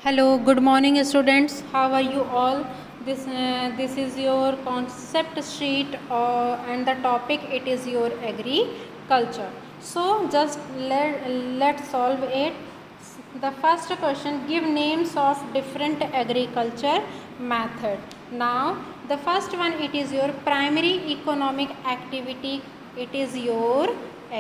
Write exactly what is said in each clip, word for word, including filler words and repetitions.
Hello, good morning students. How are you all? This uh, this is your concept sheet uh, and the topic it is your agriculture. So just let let's solve it. The first question, give names of different agriculture method. Now the first one, it is your primary economic activity. It is your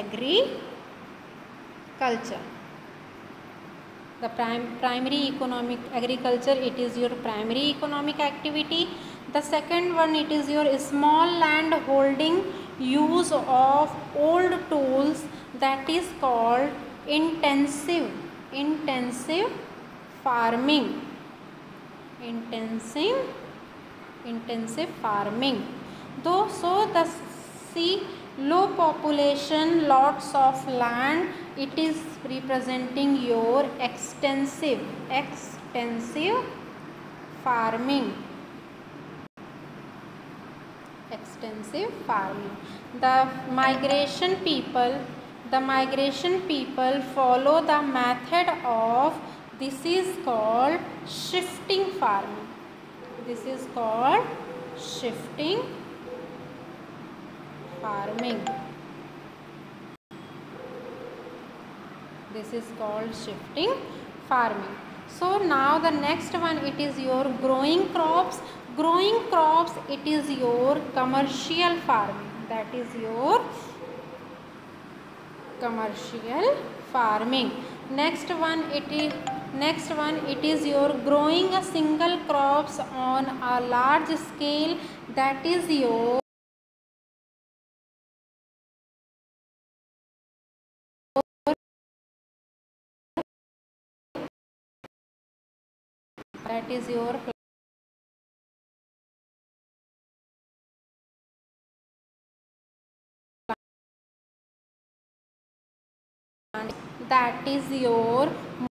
agriculture. The prim primary economic agriculture, it is your primary economic activity. The second one, it is your small land holding use of old tools, that is called intensive intensive farming. Intensive intensive farming. Though so the see low population, lots of land, it is representing your extensive extensive farming. Extensive farming. The migration people, the migration people follow the method of, this is called shifting farming. This is called shifting farming. This is called shifting farming. So now the next one, it is your growing crops. Growing crops, it is your commercial farming. That is your commercial farming. Next one, it is next one it is your growing a single crops on a large scale. That is your that is your that is your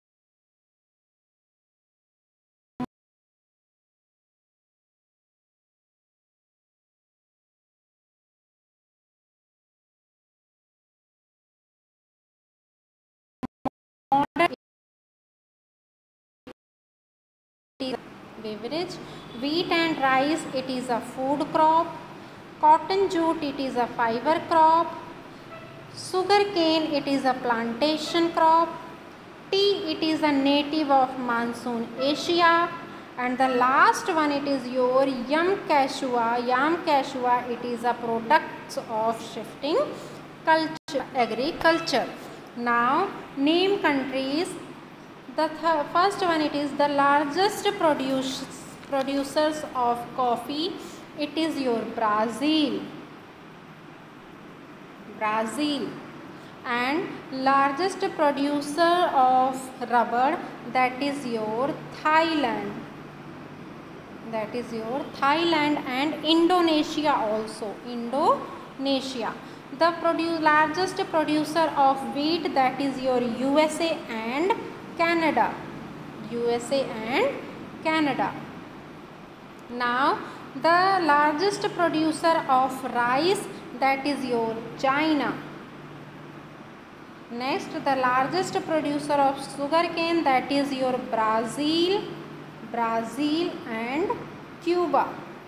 beverage. Wheat and rice, it is a food crop. Cotton jute, it is a fiber crop. Sugar cane, it is a plantation crop. Tea, it is a native of monsoon Asia. And the last one, it is your yam cashew. Yam cashew, it is a product of shifting culture, agriculture. Now name countries. The first one, it is the largest produce, producers of coffee. It is your Brazil. Brazil. And largest producer of rubber, that is your Thailand. That is your Thailand and Indonesia also. Indonesia. The produ largest producer of wheat, that is your U S A and Canada. U S A and Canada. Now the largest producer of rice, that is your China. Next, the largest producer of sugarcane, that is your Brazil, Brazil and Cuba.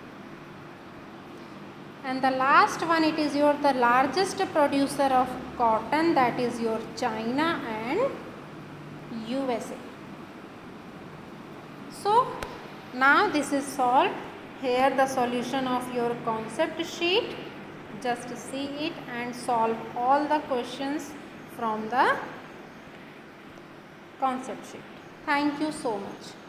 And the last one, it is your the largest producer of cotton, that is your China and U S A. So now this is solved. Here the solution of your concept sheet. Just see it and solve all the questions from the concept sheet. Thank you so much.